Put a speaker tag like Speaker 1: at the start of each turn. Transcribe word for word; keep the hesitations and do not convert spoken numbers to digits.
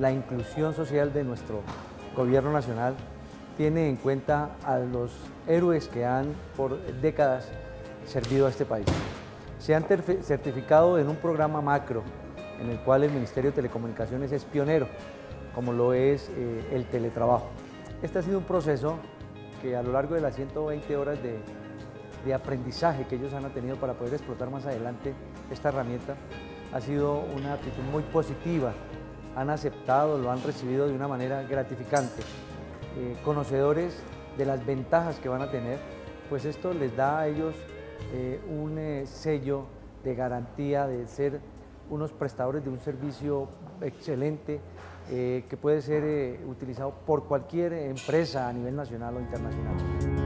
Speaker 1: la inclusión social de nuestro gobierno nacional tiene en cuenta a los héroes que han por décadas servido a este país. Se han certificado en un programa macro en el cual el Ministerio de Telecomunicaciones es pionero, como lo es eh, el teletrabajo. Este ha sido un proceso que a lo largo de las ciento veinte horas de, de aprendizaje que ellos han tenido para poder explotar más adelante esta herramienta, ha sido una actitud muy positiva. Han aceptado, lo han recibido de una manera gratificante. Eh, conocedores de las ventajas que van a tener, pues esto les da a ellos eh, un eh, sello de garantía de ser unos prestadores de un servicio excelente eh, que puede ser eh, utilizado por cualquier empresa a nivel nacional o internacional.